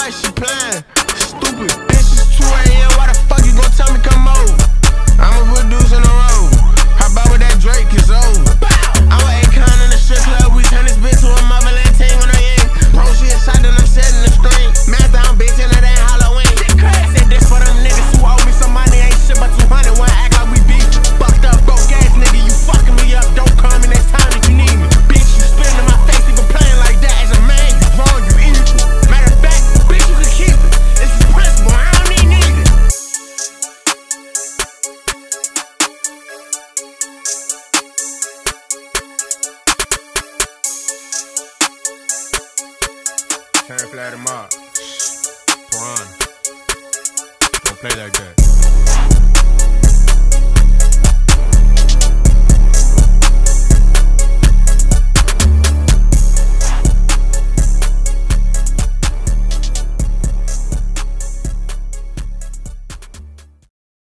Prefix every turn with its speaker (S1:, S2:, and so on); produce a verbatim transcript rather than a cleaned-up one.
S1: like she playing. Stupid. Bitch, it's two A M, why the fuck you gon' tell me come over? I'm a producer on the road. How about with that Drake, it's over. I'm with Akon in the strip club, we turn this bitch to a motherland ting on her yang. Bro, she a shot, then I'm setting the string. Math down, bitch, and it ain't Halloween. Said this for them niggas who owe me some money, ain't shit but two hundred, wanna act like we beef. Fucked up, broke ass nigga, you fucking me up, don't call me next time that you need me. Bitch, you spitting in my face, even playing like that as a man, you wrong, you evil. Matter of fact, bitch, you can keep it. This is principle, I don't need neither. Turn flat them up. Piranha. Don't play like that.